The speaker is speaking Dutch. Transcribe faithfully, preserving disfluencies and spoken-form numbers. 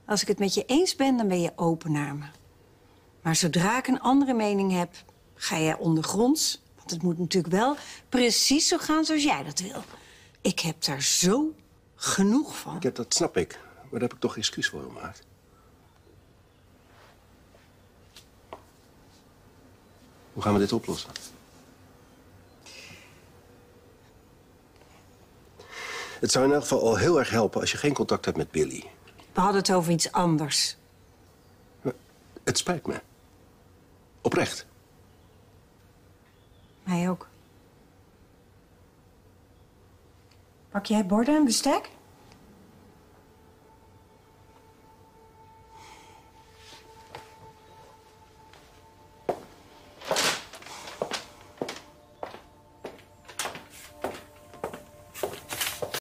Als ik het met je eens ben, dan ben je open naar me. Maar zodra ik een andere mening heb, ga jij ondergronds. Want het moet natuurlijk wel precies zo gaan zoals jij dat wil. Ik heb daar zo genoeg van. Ja, dat snap ik. Maar daar heb ik toch excuus voor gemaakt. Hoe gaan we dit oplossen? Het zou in elk geval al heel erg helpen als je geen contact hebt met Billy. We hadden het over iets anders. Het spijt me. Oprecht. Mij ook. Pak jij borden en bestek?